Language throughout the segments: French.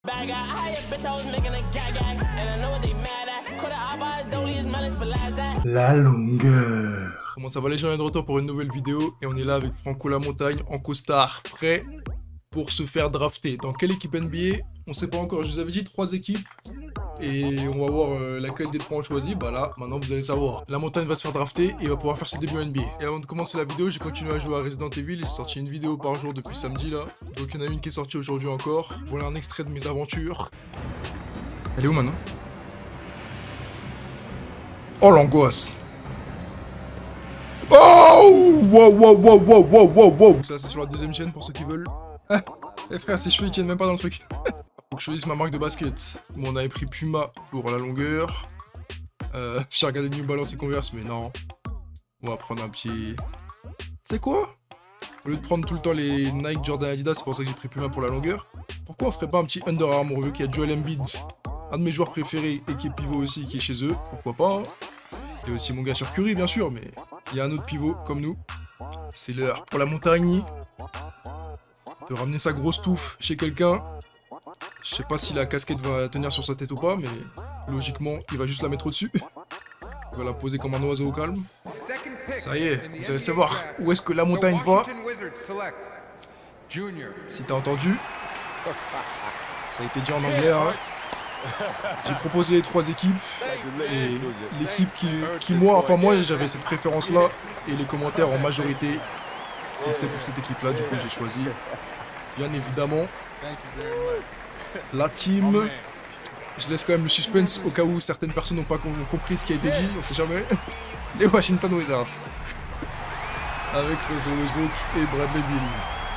La longueur. Comment ça va les gens, on est de retour pour une nouvelle vidéo et on est là avec Franco Lamontagne en costard, prêt pour se faire drafter. Dans quelle équipe NBA? On sait pas encore, je vous avais dit 3 équipes et on va voir laquelle des 3 on choisit. Bah là, maintenant vous allez savoir. Lamontagne va se faire drafter et va pouvoir faire ses débuts en NBA. Et avant de commencer la vidéo, j'ai continué à jouer à Resident Evil. J'ai sorti une vidéo par jour depuis samedi là. Donc il y en a une qui est sortie aujourd'hui encore. Voilà un extrait de mes aventures. Elle est où maintenant? Oh l'angoisse. Oh wow wow wow wow wow wow wow. Ça c'est sur la deuxième chaîne pour ceux qui veulent. Eh frère, ces cheveux ils tiennent même pas dans le truc. Faut que je choisisse ma marque de basket. Bon, on avait pris Puma pour la longueur. J'ai regardé New Balance et Converse, mais non. On va prendre un petit... C'est quoi? Au lieu de prendre tout le temps les Nike, Jordan, Adidas, c'est pour ça que j'ai pris Puma pour la longueur. Pourquoi on ferait pas un petit Under Armour vu qu'il y a Joel Embiid, un de mes joueurs préférés et qui est pivot aussi, qui est chez eux? Pourquoi pas hein. Et aussi mon gars sur Curry, bien sûr, mais il y a un autre pivot comme nous. C'est l'heure pour la montagne de ramener sa grosse touffe chez quelqu'un. Je sais pas si la casquette va tenir sur sa tête ou pas, mais logiquement, il va juste la mettre au-dessus. Il va la poser comme un oiseau au calme. Ça y est, vous allez savoir où est-ce que la montagne va. Si t'as entendu, ça a été dit en anglais. Hein. J'ai proposé les 3 équipes et l'équipe qui moi j'avais cette préférence-là et les commentaires en majorité et c'était pour cette équipe-là. Du coup, j'ai choisi, bien évidemment, la team. Je laisse quand même le suspense au cas où certaines personnes n'ont pas compris ce qui a été dit, on sait jamais. Les Washington Wizards. Avec Russell Westbrook et Bradley Beal.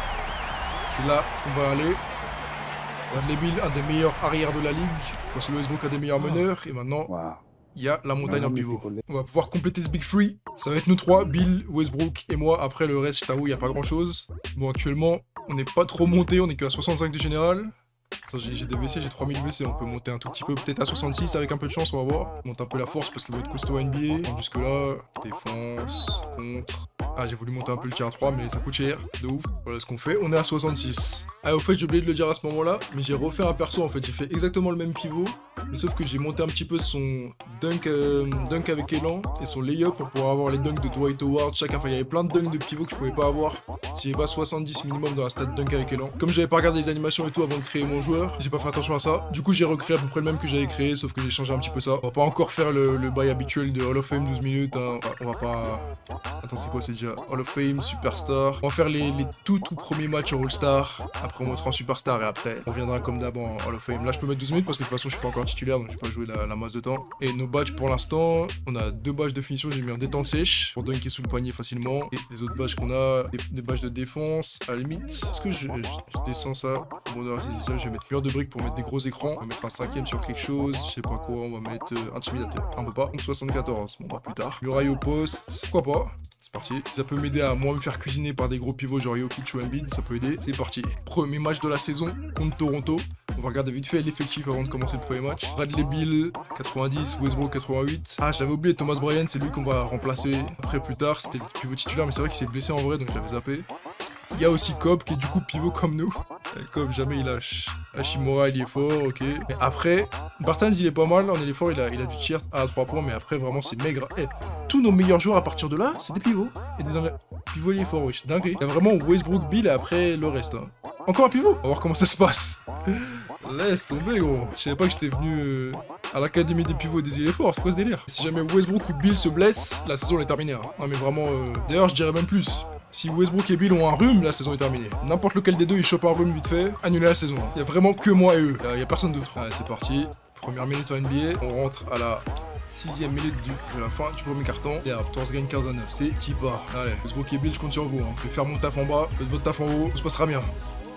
C'est là qu'on va aller. Bradley Beal, un des meilleurs arrières de la ligue. Russell Westbrook, un des meilleurs meneurs. Et maintenant, il y a la montagne en pivot. On va pouvoir compléter ce Big Free. Ça va être nous 3, Bill, Westbrook et moi. Après, le reste, je t'avoue, il n'y a pas grand-chose. Bon, actuellement, on n'est pas trop monté. On est qu'à 65 de général. J'ai des WC, j'ai 3000 WC, on peut monter un tout petit peu, peut-être à 66 avec un peu de chance, on va voir. On monte un peu la force parce qu'il va être costaud à NBA. Jusque là, défense, contre... Ah, j'ai voulu monter un peu le tir à 3, mais ça coûte cher, de ouf. Voilà ce qu'on fait, on est à 66. Ah, au fait, j'ai oublié de le dire à ce moment-là, mais j'ai refait un perso en fait, j'ai fait exactement le même pivot, mais sauf que j'ai monté un petit peu son dunk avec élan et son layup pour pouvoir avoir les dunks de Dwight Howard, chacun. Enfin, il y avait plein de dunks de pivot que je pouvais pas avoir si j'avais pas 70 minimum dans la stat dunk avec élan. Comme j'avais pas regardé les animations et tout avant de créer mon joueur, j'ai pas fait attention à ça. Du coup, j'ai recréé à peu près le même que j'avais créé, sauf que j'ai changé un petit peu ça. On va pas encore faire le bail habituel de Hall of Fame 12 minutes, hein. On va pas... Attends, c'est quoi, c'est déjà Hall of Fame, Superstar. On va faire les tout premiers matchs en All-Star. Après, on montera en Superstar et après, on reviendra comme d'hab en Hall of Fame. Là, je peux mettre 12 minutes parce que de toute façon, je suis pas encore titulaire, donc je vais pas jouer la masse de temps. Et nos badges pour l'instant, on a 2 badges de finition. J'ai mis en détente sèche pour dunker sous le poignet facilement. Et les autres badges qu'on a, des badges de défense. À la limite, est-ce que je descends ça? Bon, je vais mettre mur de briques pour mettre des gros écrans. On va mettre un 5ème sur quelque chose. Je sais pas quoi. On va mettre intimidateur. On peut pas. Donc 74. Bon, bah plus tard. Muraille au poste. Pourquoi pas? C'est parti. Si ça peut m'aider à moi me faire cuisiner par des gros pivots genre Jokic ou Embiid, ça peut aider. C'est parti. Premier match de la saison contre Toronto. On va regarder vite fait l'effectif avant de commencer le premier match. Bradley Beal, 90, Westbrook, 88. Ah, j'avais oublié Thomas Bryant, c'est lui qu'on va remplacer après plus tard. C'était le pivot titulaire, mais c'est vrai qu'il s'est blessé en vrai, donc j'avais zappé. Il y a aussi Cobb qui est du coup pivot comme nous. Et Cobb, jamais il lâche. Hachimura, il est fort, ok. Mais après, Bartans, il est pas mal. En éléphant, il a du tir à 3 points, mais après, vraiment, c'est maigre. Eh, tous nos meilleurs joueurs à partir de là, c'est des pivots. Et des pivots, il est fort, wesh. Dingue. Il y a vraiment Westbrook, Bill et après le reste. Hein. Encore un pivot. On va voir comment ça se passe. Laisse tomber, gros. Je savais pas que j'étais venu à l'académie des pivots des îles forts. C'est quoi ce délire? Si jamais Westbrook ou Bill se blessent, la saison elle est terminée. Hein. Non, mais vraiment. D'ailleurs, je dirais même plus. Si Westbrook et Bill ont un rhume, la saison est terminée. N'importe lequel des deux, il chope un rhume vite fait, annuler la saison. Il y a vraiment que moi et eux. Il y a personne d'autre. Allez, c'est parti. Première minute en NBA. On rentre à la 6ème minute de la fin du premier carton. Et on se gagne 15 à 9. C'est Tipa. Allez, Westbrook et Bill, je compte sur vous. Hein. Je vais faire mon taf en bas, faites votre taf en haut. Tout se passera bien.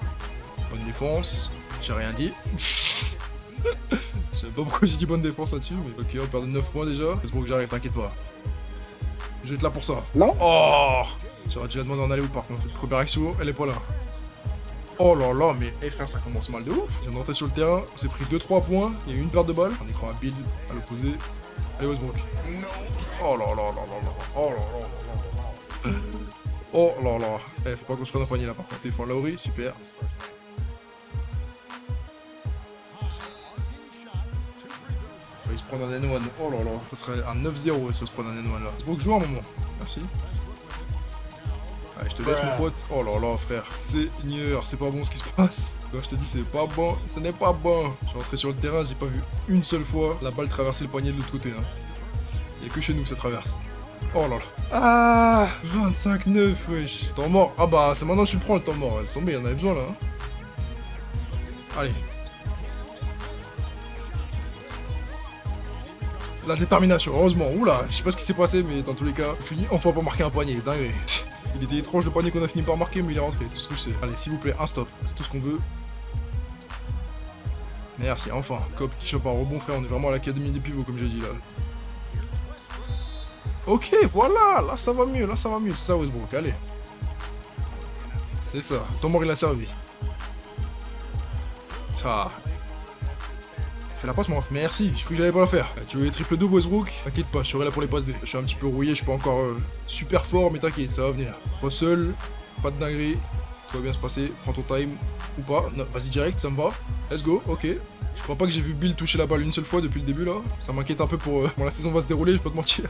Bonne défense. J'ai rien dit. Je sais pas pourquoi j'ai dit bonne défense là-dessus, mais ok, on perd de 9 points déjà. Westbrook, j'arrive, t'inquiète pas. Je vais être là pour ça. Non. Oh, j'aurais dû la demander en aller où par contre. Première action, elle est pas là. Oh là là, mais hey, frère, ça commence mal de ouf. Je viens de rentrer sur le terrain, on s'est pris 2-3 points, il y a eu une perte de balle. On écran à Bill à l'opposé. Allez, Westbrook. Oh là là là là là. Oh là là là là. Oh là là. Eh, faut pas qu'on se prenne un poignet là par contre. Défend Lowry, super. prendre un N1. Oh là là, ça serait un 9-0 si on se prend un N1 là. Faut que je joue un moment. Merci. Allez, je te laisse mon pote. Oh là là, frère. Seigneur, c'est pas bon ce qui se passe. Quand je te dis c'est pas bon, ce n'est pas bon. Je suis rentré sur le terrain, j'ai pas vu une seule fois la balle traverser le poignet de l'autre côté. Hein. Il y a que chez nous que ça traverse. Oh là là. Ah, 25-9, wesh. Temps mort. Ah bah, c'est maintenant que je le prends le temps mort. Laisse tomber, il y en avait besoin là. Hein. Allez. La détermination, heureusement. Oula, je sais pas ce qui s'est passé, mais dans tous les cas, on finit enfin par marquer un panier. Dingue. Il était étrange le panier qu'on a fini par marquer, mais il est rentré, c'est tout ce que je sais. Allez, s'il vous plaît, un stop. C'est tout ce qu'on veut. Merci, enfin. Cop qui chope un rebond, frère. On est vraiment à l'académie des pivots, comme j'ai dit là. Ok, voilà. Là, ça va mieux. Là, ça va mieux. C'est ça, Westbrook. Allez. C'est ça. Ton mort, il a servi. Ça. Fais la passe, moi. Merci. Je croyais que j'allais pas la faire. Tu veux les triple double, Westbrook? T'inquiète pas, je serai là pour les passes D. Je suis un petit peu rouillé, je suis pas encore super fort, mais t'inquiète, ça va venir. Russell, pas de dinguerie. Tout va bien se passer. Prends ton time. Ou pas. Non, vas-y direct, ça me va. Let's go, ok. Je crois pas que j'ai vu Bill toucher la balle une seule fois depuis le début là. Ça m'inquiète un peu pour comment la saison va se dérouler, je peux pas te mentir.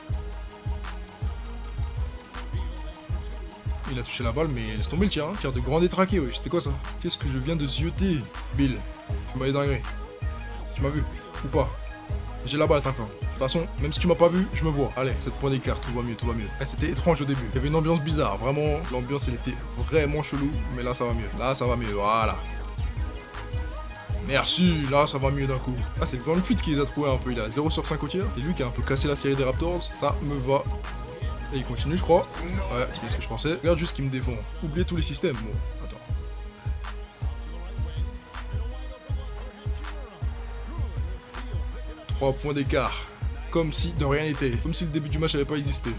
Il a touché la balle, mais laisse tomber le tir, hein. Tir de grand détraqué, ouais. C'était quoi ça? Qu'est-ce que je viens de zioter? Bill, tu m'as les dingueries. Tu m'as vu? Ou pas? J'ai la balle, t'entends. De toute façon, même si tu m'as pas vu, je me vois. Allez, 7 points d'écart, tout va mieux, tout va mieux. C'était étrange au début. Il y avait une ambiance bizarre, vraiment. L'ambiance, elle était vraiment chelou. Mais là, ça va mieux. Là, ça va mieux, voilà. Merci, là, ça va mieux d'un coup. Ah, c'est Van Fleet qui les a trouvés un peu. Il a 0 sur 5 au tir. C'est lui qui a un peu cassé la série des Raptors. Ça me va. Et il continue, je crois. Ouais, c'est bien ce que je pensais. Regarde juste ce qu'il me défend. Oubliez tous les systèmes. Bon, attends. Trois points d'écart. Comme si de rien n'était. Comme si le début du match n'avait pas existé.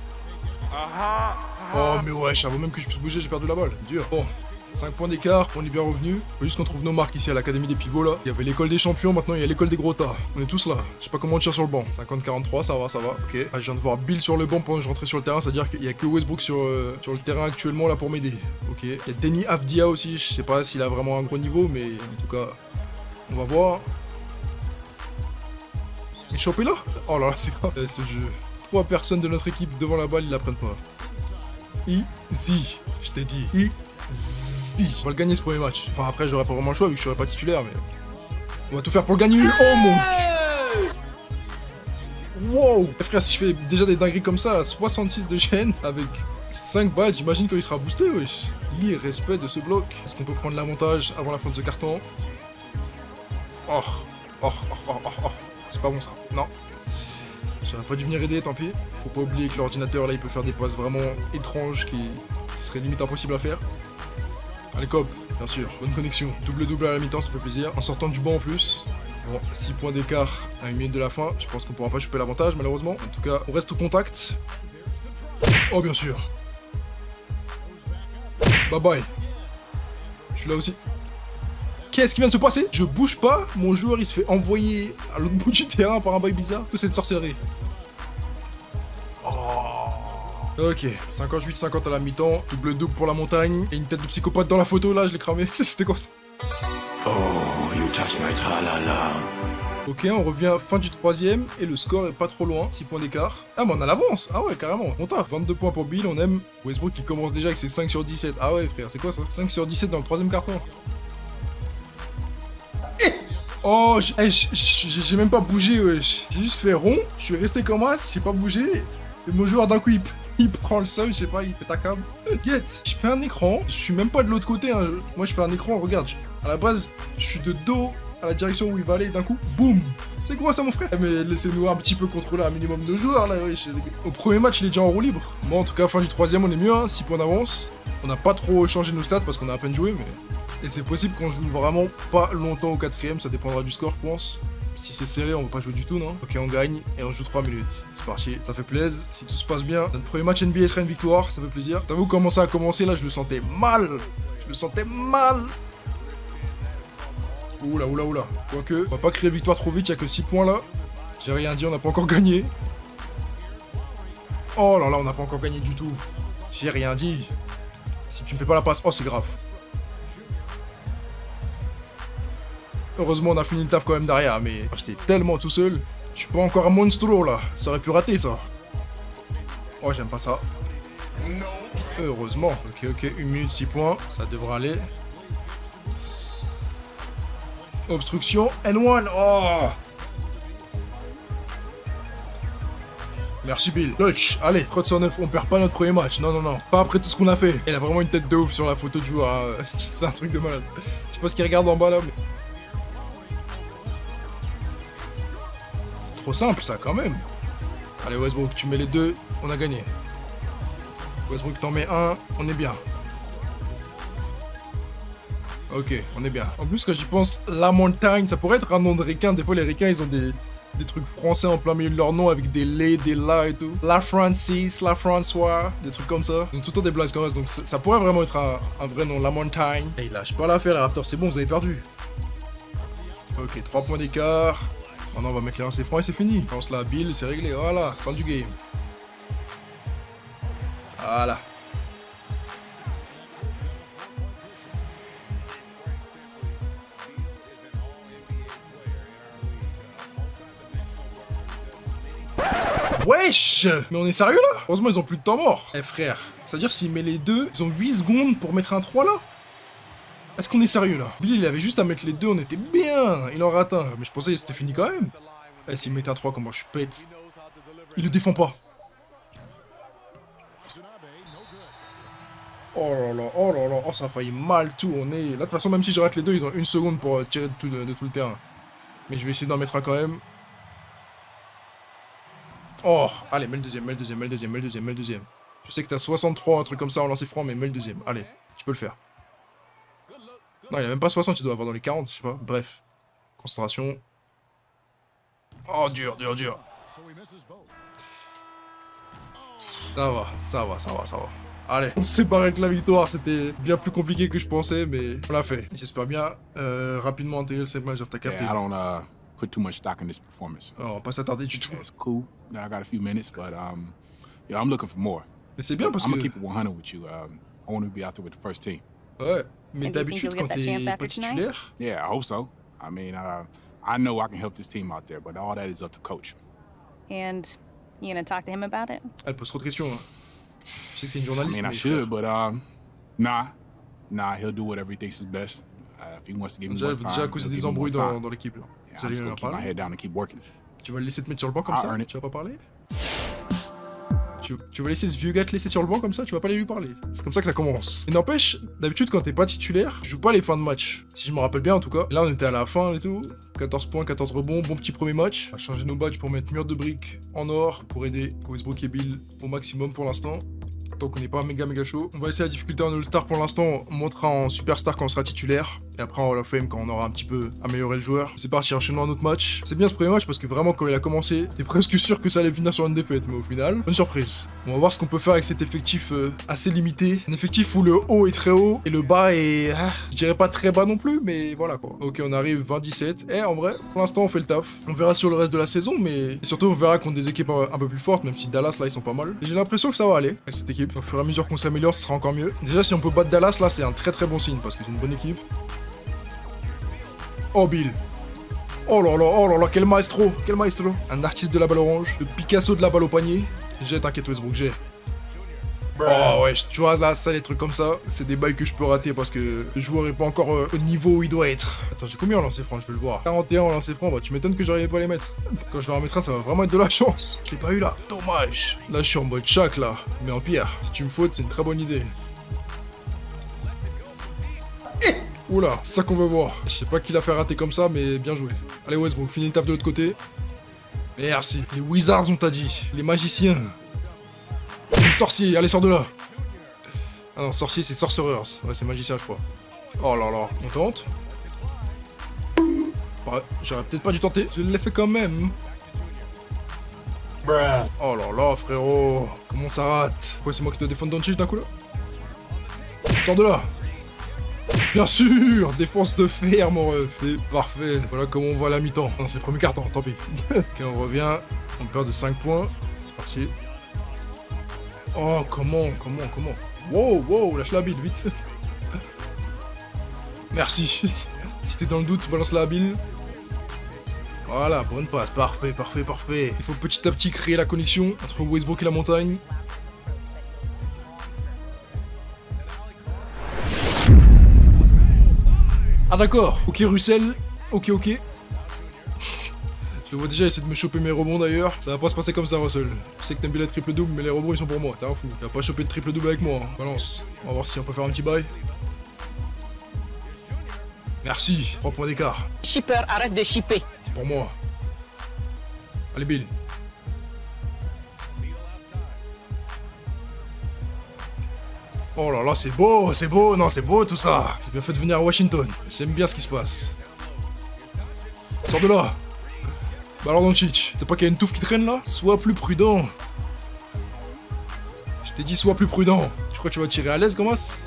Oh, mais ouais, avant même que je puisse bouger, j'ai perdu la balle. Dur. Bon. 5 points d'écart, on est bien revenu. Faut juste qu'on trouve nos marques ici à l'académie des pivots là. Il y avait l'école des champions, maintenant il y a l'école des gros tas. On est tous là. Je sais pas comment on tire sur le banc. 50-43, ça va, ça va. Ok. Ah, je viens de voir Bill sur le banc pendant que je rentrais sur le terrain. C'est-à-dire qu'il y a que Westbrook sur le terrain actuellement là pour m'aider. Ok. Il y a Denny Avdia aussi. Je sais pas s'il a vraiment un gros niveau, mais en tout cas, on va voir. Il est chopé là? Oh là là, c'est quoi ce jeu? 3 personnes de notre équipe devant la balle, ils la prennent pas. Easy. Je t'ai dit. Easy. On va le gagner ce premier match. Enfin après j'aurais pas vraiment le choix vu que je serais pas titulaire, mais on va tout faire pour le gagner. Oh mon dieu. Wow. Frère, si je fais déjà des dingueries comme ça à 66 de chaîne avec 5 balles, j'imagine qu'il sera boosté, wesh. L'irrespect de ce bloc. Est-ce qu'on peut prendre l'avantage avant la fin de ce carton? Oh. Oh, oh, oh, oh, oh. C'est pas bon ça. Non. J'aurais pas dû venir aider, tant pis. Faut pas oublier que l'ordinateur là il peut faire des passes vraiment étranges qui seraient limite impossibles à faire. Allez, Cop, bien sûr, bonne connexion. Double-double à la mi-temps, ça fait plaisir. En sortant du banc en plus. Bon, 6 points d'écart à 1 minute de la fin. Je pense qu'on pourra pas choper l'avantage, malheureusement. En tout cas, on reste au contact. Oh, bien sûr. Bye bye. Je suis là aussi. Qu'est-ce qui vient de se passer? Je bouge pas, mon joueur il se fait envoyer à l'autre bout du terrain par un bail bizarre. Que cette sorcellerie. Ok, 58-50 à la mi-temps, double-double pour la montagne, et une tête de psychopathe dans la photo là, je l'ai cramé. C'était quoi ça? Oh, you touch my tralala. Ok, on revient fin du troisième, et le score est pas trop loin, 6 points d'écart. Ah bah on a l'avance, ah ouais carrément, on tape. 22 points pour Bill, on aime. Westbrook qui commence déjà avec ses 5 sur 17. Ah ouais frère, c'est quoi ça? 5 sur 17 dans le troisième carton. Oh, j'ai même pas bougé, wesh. J'ai juste fait rond, je suis resté comme as, j'ai pas bougé, et mon joueur d'un coup il prend le seul, je sais pas, il fait ta cam. Get, je fais un écran, je suis même pas de l'autre côté, hein. Moi je fais un écran, regarde, à la base, je suis de dos à la direction où il va aller, d'un coup, boum. C'est quoi ça mon frère? Mais laissez-nous un petit peu contrôler un minimum de joueurs là, wesh. Au premier match, il est déjà en roue libre. Bon, en tout cas, fin du troisième, on est mieux, hein, 6 points d'avance. On n'a pas trop changé nos stats parce qu'on a à peine joué, mais... Et c'est possible qu'on joue vraiment pas longtemps au quatrième, ça dépendra du score, je pense. Si c'est serré, on va pas jouer du tout, non? Ok, on gagne et on joue 3 minutes. C'est parti, ça fait plaisir. Si tout se passe bien, notre premier match NBA sera une victoire, ça fait plaisir. T'avoue comment ça a commencé là, je le sentais mal. Je le sentais mal. Oula, oula, oula. Quoique, on va pas créer victoire trop vite, y'a que 6 points là. J'ai rien dit, on n'a pas encore gagné. Oh là là, on n'a pas encore gagné du tout. J'ai rien dit. Si tu me fais pas la passe, oh c'est grave. Heureusement, on a fini le taf quand même derrière, mais j'étais tellement tout seul. Je suis pas encore un monstro, là. Ça aurait pu rater, ça. Oh, j'aime pas ça. Heureusement. Ok, 1 minute, 6 points. Ça devrait aller. Obstruction, N1. Oh! Merci Bill. Clutch, allez, 309, on perd pas notre premier match. Non, non, non. Pas après tout ce qu'on a fait. Il a vraiment une tête de ouf sur la photo de joueur. Hein. C'est un truc de malade. Je sais pas ce qu'il regarde en bas là, mais... C'est trop simple ça, quand même. Allez, Westbrook, tu mets les deux, on a gagné. Westbrook, t'en mets un, on est bien. Ok, on est bien. En plus, quand j'y pense, la montagne, ça pourrait être un nom de requin. Des fois, les requins, ils ont des trucs français en plein milieu de leur nom avec des les, des la et tout. La Francis, la François, des trucs comme ça. Ils ont tout le temps des blagues comme ça, donc ça pourrait vraiment être un vrai nom, la montagne. Et il lâche pas l'affaire, les Raptors, c'est bon, vous avez perdu. Ok, 3 points d'écart. Maintenant, on va mettre les lancers francs et c'est fini. Lance la Bill, c'est réglé, voilà, fin du game. Voilà. Wesh! Mais on est sérieux là? Heureusement ils ont plus de temps mort. Eh frère, ça veut dire s'il met les deux, ils ont 8 secondes pour mettre un 3 là? Est-ce qu'on est sérieux là? Billy il avait juste à mettre les deux, on était bien. Il en rate un, mais je pensais que c'était fini quand même. Eh s'il met un 3, comment je pète? Il le défend pas. Oh là là, oh là là, oh ça a failli mal tourner. Là de toute façon même si je rate les deux, ils ont 1 seconde pour tirer de tout le terrain. Mais je vais essayer d'en mettre un quand même. Oh, allez, mets le deuxième, mets le deuxième, mets le deuxième, mets le deuxième, mets le deuxième. Je sais que t'as 63, un truc comme ça en lancer franc, mais mets le deuxième. Allez, tu peux le faire. Non, il a même pas 60, tu dois avoir dans les 40, je sais pas. Bref. Concentration. Oh, dur, dur, dur. Ça va, ça va, ça va, ça va. Allez, on se sépare avec la victoire, c'était bien plus compliqué que je pensais, mais on l'a fait. J'espère bien rapidement intégrer le save major, t'as capté. Yeah, I don't put too much stock in this performance. Oh, on va pas s'attarder du tout. It's cool. I got a few minutes, but yeah, I'm looking for more. Mais c'est bien parce I'm que... gonna keep it 100 with you. I want to be out there with the first team. Ouais, mais d'habitude quand t'es pas titulaire... Yeah, I hope so. I mean, I know I can help this team out there, but all that is up to coach. And you gonna talk to him about it? Elle pose trop de questions. Hein. Je sais que c'est une journaliste. I mean, I should, but nah, he'll do whatever he thinks is best. If he wants to give me more time, déjà à cause des embrouilles dans l'équipe là. Yeah, Vous allez en keep my parler. head down and keep working. Tu vas le laisser te mettre sur le banc comme ça? Tu vas pas parler? Tu vas laisser ce vieux gars te laisser sur le banc comme ça? Tu vas pas aller lui parler. C'est comme ça que ça commence. Et n'empêche, d'habitude quand t'es pas titulaire, je joue pas les fins de match. Si je me rappelle bien en tout cas. Là on était à la fin et tout. 14 points, 14 rebonds, bon petit premier match. On va changer nos badges pour mettre mur de briques en or pour aider Westbrook et Bill au maximum pour l'instant. Tant qu'on n'est pas méga chaud. On va essayer la difficulté en All-Star pour l'instant, on montera en Superstar quand on sera titulaire. Et après en Hall of Fame quand on aura un petit peu amélioré le joueur. C'est parti, enchaînons un autre match. C'est bien ce premier match parce que vraiment quand il a commencé, t'es presque sûr que ça allait finir sur une défaite. Mais au final, bonne surprise. On va voir ce qu'on peut faire avec cet effectif assez limité. Un effectif où le haut est très haut et le bas est... je dirais pas très bas non plus, mais voilà quoi. Ok, on arrive 20-17. Et en vrai, pour l'instant on fait le taf. On verra sur le reste de la saison, mais... Et surtout on verra contre des équipes un peu plus fortes, même si Dallas là ils sont pas mal. J'ai l'impression que ça va aller avec cette équipe. Au fur et à mesure qu'on s'améliore, ce sera encore mieux. Déjà si on peut battre Dallas là, c'est un très bon signe parce que c'est une bonne équipe. Oh Bill. Oh là là, quel maestro. Quel maestro. Un artiste de la balle orange. Le Picasso de la balle au panier. J'ai, t'inquiète Westbrook, j'ai. Oh ouais, tu vois là, ça, les trucs comme ça, c'est des bails que je peux rater parce que le joueur est pas encore au niveau où il doit être. Attends, j'ai combien en lancer franc, je veux le voir. 41 en lancer franc, bah tu m'étonnes que j'arrive pas à les mettre. Quand je vais en mettre un, ça va vraiment être de la chance. Je l'ai pas eu là, dommage. Là, je suis en mode chac là, mais en pire. Si tu me fautes, c'est une très bonne idée. Oula, c'est ça qu'on veut voir. Je sais pas qui l'a fait rater comme ça, mais bien joué. Allez Westbrook, finis le taf de l'autre côté. Merci. Les Wizards on t'a dit. Les magiciens. Les sorciers, allez sors de là. Ah non, sorcier c'est Sorcerers. Ouais, c'est magicien je crois. Oh là là, on tente. Ouais, j'aurais peut-être pas dû tenter. Je l'ai fait quand même. Oh là là, frérot. Comment ça rate? Pourquoi c'est moi qui dois défendre Doncic d'un coup là? Sors de là. Bien sûr, défense de fer, mon ref. C'est parfait. Voilà comment on voit la mi-temps. Non, c'est le premier quart-temps, tant pis. Ok, on revient. On perd de 5 points. C'est parti. Oh, comment? Wow, lâche la bille, vite. Merci. Si t'es dans le doute, balance-la à Bill. Voilà, bonne passe. Parfait, parfait, parfait. Il faut petit à petit créer la connexion entre Westbrook et la montagne. Ah d'accord. Ok Russell. Ok. Je le vois déjà essayer de me choper mes rebonds d'ailleurs. Ça va pas se passer comme ça Russell. Je sais que t'aimes bien les triple-double mais les rebonds ils sont pour moi. T'es un fou. Tu vas pas choper de triple-double avec moi. Hein. Balance. On va voir si on peut faire un petit bail. Merci. 3 points d'écart. Shipper, arrête de shipper. C'est pour moi. Allez Bill. Oh là là, c'est beau, non, c'est beau tout ça. J'ai bien fait de venir à Washington. J'aime bien ce qui se passe. Sors de là. Bah alors Doncic, c'est pas qu'il y a une touffe qui traîne là? Sois plus prudent. Je t'ai dit sois plus prudent. Tu crois que tu vas tirer à l'aise, Gomas?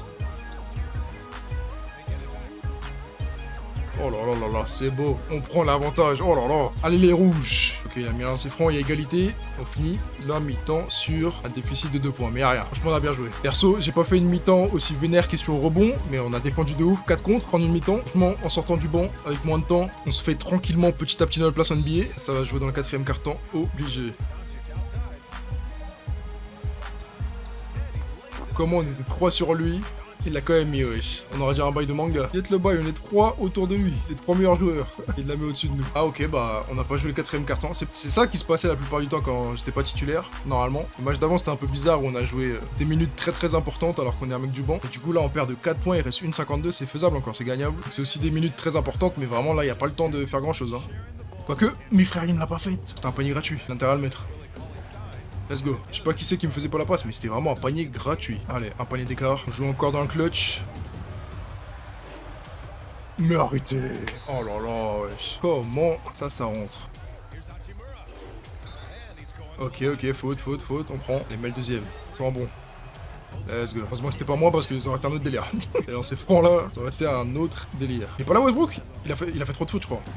Oh là là là là, c'est beau. On prend l'avantage. Oh là là. Allez les rouges. Ok, il a mis un lancer franc, il y a égalité. On finit la mi-temps sur un déficit de 2 points. Mais rien. Franchement, on a bien joué. Perso, j'ai pas fait une mi-temps aussi vénère question rebond, mais on a défendu de ouf. 4 contre en une mi-temps. Franchement, en sortant du banc, avec moins de temps, on se fait tranquillement petit à petit notre place en NBA. Ça va jouer dans le 4e quart-temps. Obligé. Comment on était 3 sur lui? Il l'a quand même mis, wesh. On aurait dit un bail de manga. Il est le bail, on est 3 autour de lui. Les 3 meilleurs joueurs. Il la met au-dessus de nous. Ah ok, bah on n'a pas joué le 4e carton. C'est ça qui se passait la plupart du temps quand j'étais pas titulaire, normalement. Le match d'avant c'était un peu bizarre où on a joué des minutes très importantes alors qu'on est un mec du banc. Et du coup là on perd de 4 points, il reste 1,52, c'est faisable encore, c'est gagnable. C'est aussi des minutes très importantes, mais vraiment là il n'y a pas le temps de faire grand chose. Hein. Quoique, mes frères il me l'a pas fait. C'était un panier gratuit, l'intérêt à le mettre. Let's go. Je sais pas qui c'est qui me faisait pas la passe, mais c'était vraiment un panier gratuit. Allez, un panier d'écart. On joue encore dans le clutch. Mais arrêtez. Oh là là, wesh. Comment ça rentre? Ok, faute. On prend. Et met le deuxième. Sois bon. Let's go. Heureusement que c'était pas moi parce que ça aurait été un autre délire. Et on s'est franc là, ça aurait été un autre délire. Il est pas là Westbrook? Il a fait trop de fautes, je crois.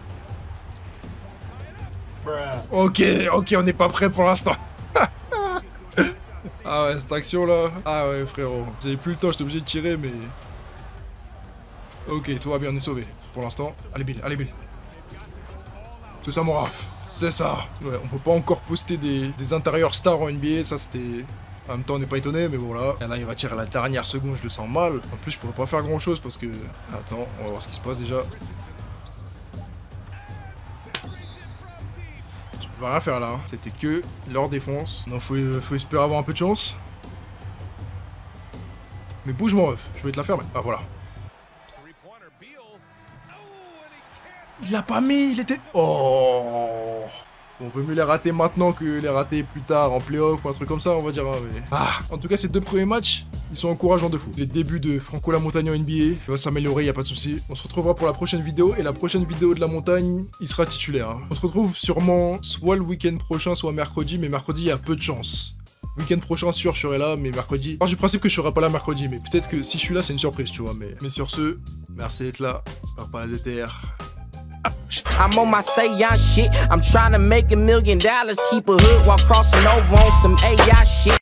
Ok, on n'est pas prêt pour l'instant. Ah ouais, cette action là. Ah ouais, frérot. J'avais plus le temps, j'étais obligé de tirer, mais. Ok, tout va bien, on est sauvé. Pour l'instant. Allez, Bill. C'est ça, mon raf. C'est ça. Ouais, on peut pas encore poster des intérieurs stars en NBA, ça c'était. En même temps, on n'est pas étonné, mais bon là. Et là, il va tirer à la dernière seconde, je le sens mal. En plus, je pourrais pas faire grand chose parce que. Attends, on va voir ce qui se passe déjà. On va rien faire là, hein. C'était que leur défense. Non, faut espérer avoir un peu de chance. Mais bouge mon ref, je vais te la faire. Ah voilà. Il l'a pas mis, il était... Oh. On veut mieux les rater maintenant que les rater plus tard en playoff ou un truc comme ça, on va dire. Hein, mais... En tout cas, ces 2 premiers matchs, ils sont encourageants de fou. Les débuts de Franco La Montagne en NBA, il va s'améliorer, y a pas de souci. On se retrouvera pour la prochaine vidéo, et la prochaine vidéo de La Montagne, il sera titulaire. Hein. On se retrouve sûrement soit le week-end prochain, soit mercredi, mais mercredi, il y a peu de chance. Week-end prochain, sûr, je serai là, mais mercredi... Alors, du principe que je serai pas là mercredi, mais peut-être que si je suis là, c'est une surprise, tu vois. Mais sur ce, merci d'être là. Papa la DTR. I'm on my say-on shit. I'm trying to make $1 million. Keep a hood while crossing over on some AI shit.